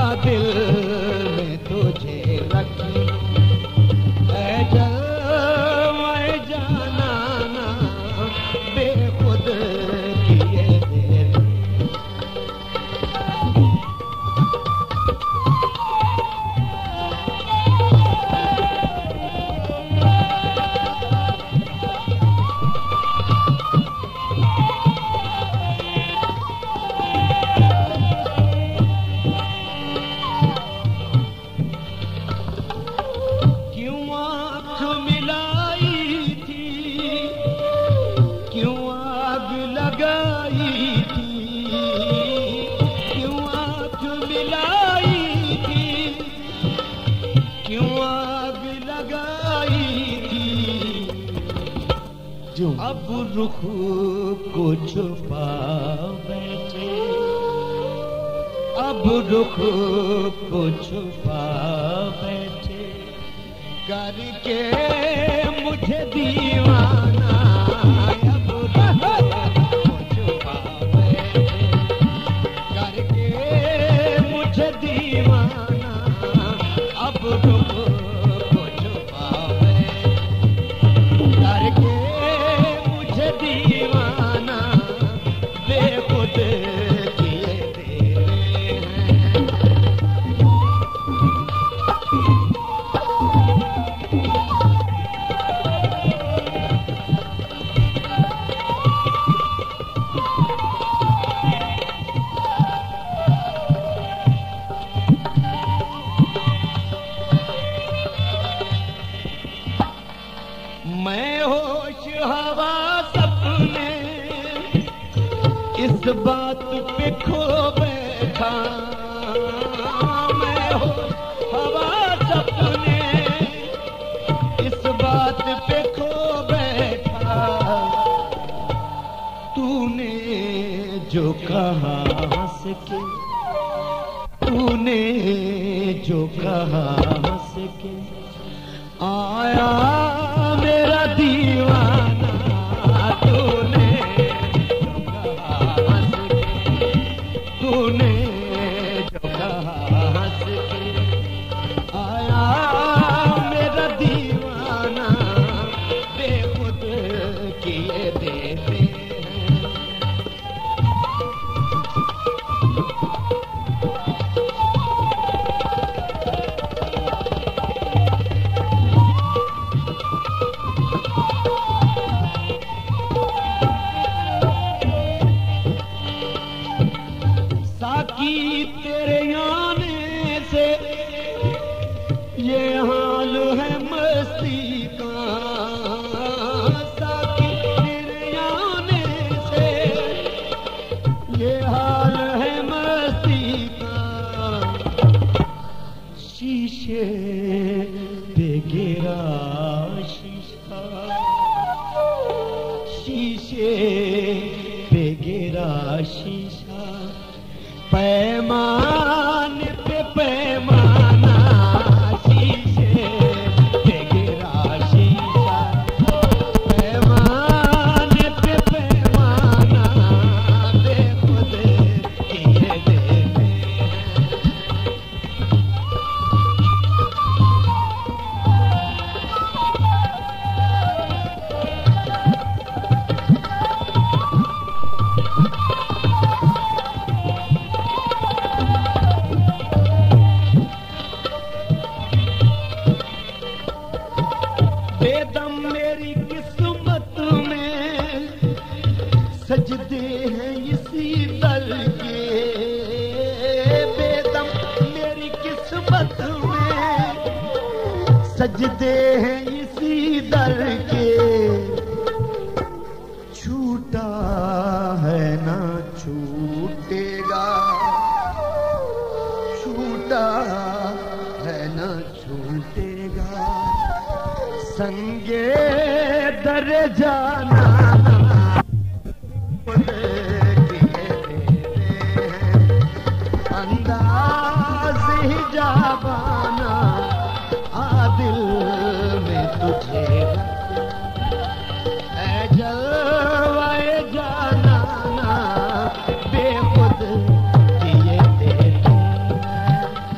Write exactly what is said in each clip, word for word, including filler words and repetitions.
दिल में तुझे रखी ऐ जलवाए जाना ना बेखुद किए दे। अब रुख को छुपा बैठे, अब रुख को छुपा बैठे, करके मुझे दीवाना। अब रुख को छुपा बैठे, करके मुझे दीवाना। अब रुख को छुपा बैठे, करके दीवाना बेखुद किए दे हैं। मैं होश हवा सपने इस बात पे खो बैठा। मैं होश हवा सपने इस बात पे खो बैठा। तूने जो कहा हंस के, तूने जो कहा हंस के, आया मेरा दीवाना। तूने जो कहा हंस के, तूने जो कहा हंस के, आया मेरा दीवाना। बेखुद किए देते हैं। साकी तेरे आने से ये हाल है मस्ती का। साकी तेरे आने से ये हाल है मस्ती का। शीशे पे गिरा शीशा, शीशे पे गिरा शीशा। पैमान पे पैमाना, शीशे पे गिरा शीशा। पैमान पे पैमाना बेखुद किए देते हैं। बेदम मेरी किस्मत में सजदे हैं इसी दल के। बेदम मेरी किस्मत में सजदे हैं इसी दल के। छूटा है ना छूटेगा, छूटा है ना छूटेगा। संगे दर जाना किए देते हैं। अंदाज ही जाबाना आ दिल में तुझे ऐ जलवाए जाना ना बेखुद किए देते हैं।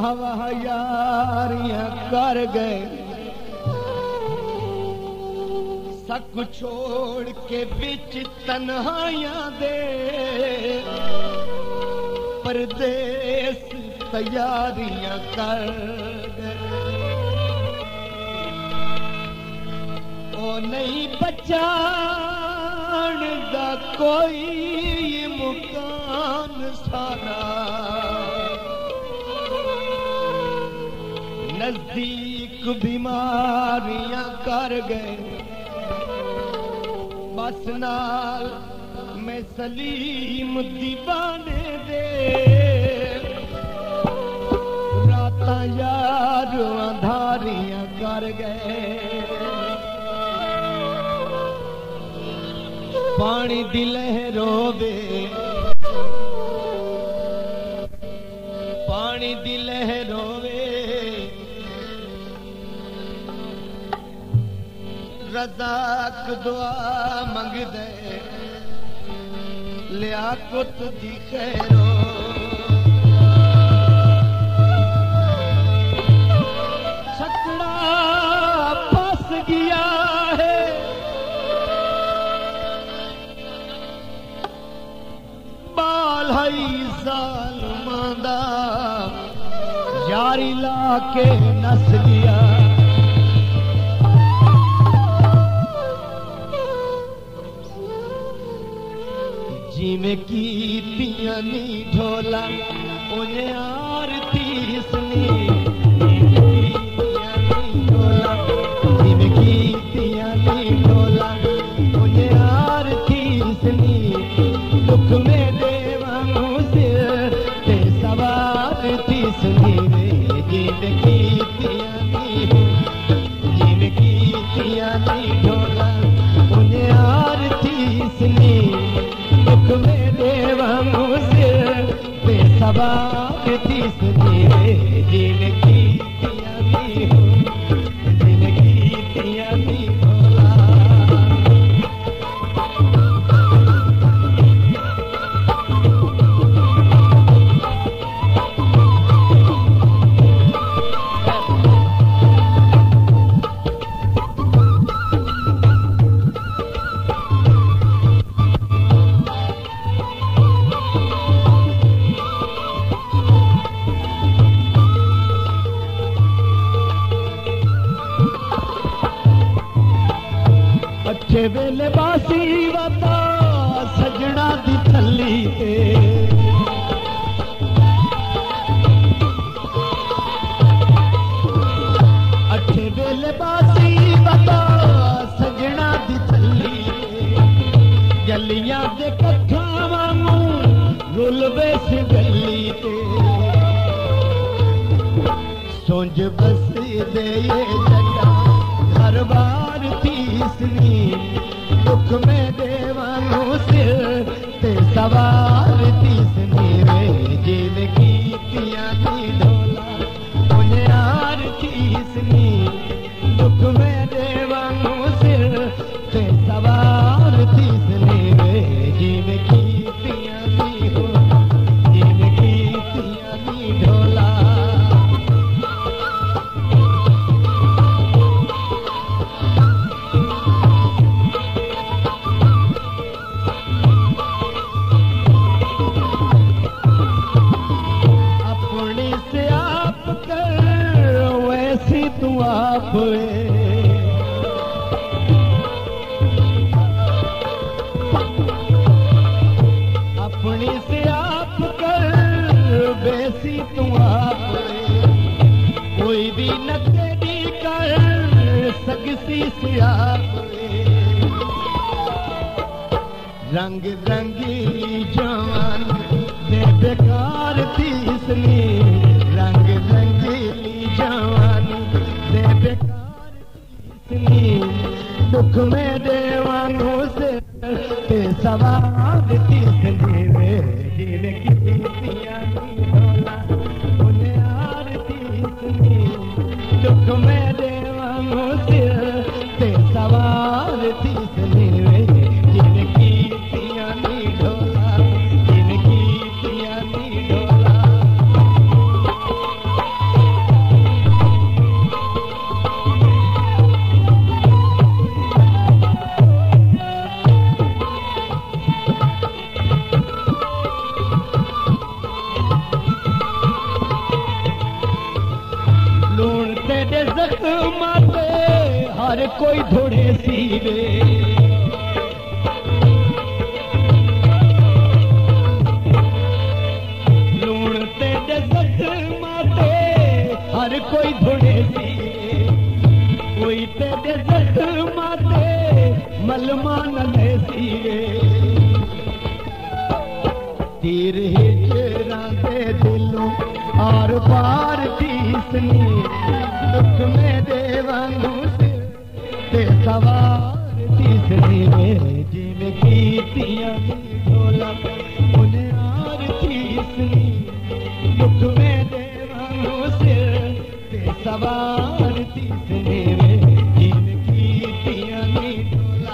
वाह वाह यारियां कर गए सब कुछ छोड़ के बिच तन्हाइयां दे परदेस तैयारियां कर गए ओ नहीं बचान दा कोई मुकान सारा नजदीक बीमारियां कर गए बस नाल मैं सलीम दीवाने दे रातां यार अंधारियां कर गए पानी दी लहरों वे पानी दी लहरों वे रज़ाक दुआ मंग दे लिया कुत दी खैरो छकड़ा फस गया है बाल हई सालमांदा यारी ला के नस गया जिमें कीतियां नी ढोला उन्हें आरती सुनी कीतियां नी ढोला जिमें कीतियां नी ढोला उन्हें आरती सुनी दुख में देवां सिर ते सवारती सुनी रे जिमें कीतियां नी जिमें कीतियां नी ढोला उन्हें आरती सुनी दुख में देवां सिर पे सवारती सुनी रे जिन कीतियां नी हो जिन कीतियां नी भोला अठे वेले बासी वता सजना दी थली ते अठे वेले बासी वता सजना दी थली ते गलियां दे कट्ठा वांगू रुलवे सी गली ते सोंज बसी दे ये जगा हर बार तीसरी दुख में देवां सिर ते सवार तीसरी रे जिन कीतियां नी ढोला उन्हें आर तीसरी दुख में देवां सिर ते सवार तीसरी रे जिन कीतियां नी हो जिन कीतियां नी ढोला तू आप अपनी से आप कर बेसी तू आप कोई भी न तेरी कर सकसी से आप रंग रंगी जवान दे बेकार तीसरी रंग रंगीली जवान दुख में देवां सिर सवार तीसरी रे जिन कीतियां नी ढोला उन्हें आरती सुनी दुख में देवां सिर सवार तीसरी रे जिन कीतियां नी ढोला जिन कीतियां नी ढोला कोई धोड़े सीवे लूण ते जख्म ते हर कोई धोड़े सीवे कोई तेरे जख्म ते मलमा न सीवे तीर हिजरा दे दिलों आर पार तीसनी दुख में देवानू से ते सवार तीसनी में जिन कीतियां ढोला उन्हें आर तीसनी दुख में देवानू से ते सवार तीसनी में जिन कीतियां ढोला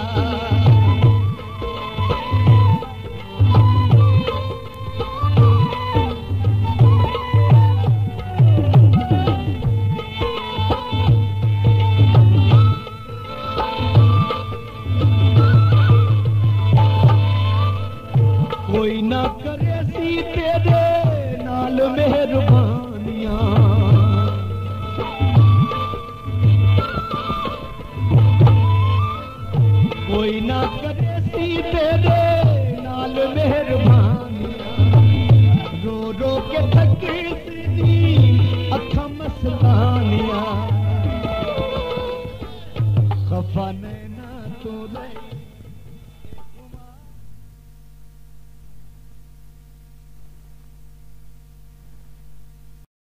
कोई ना करे सी तेरे नाल मेहरबानियां कोई ना करे सी तेरे नाल मेहरबानियां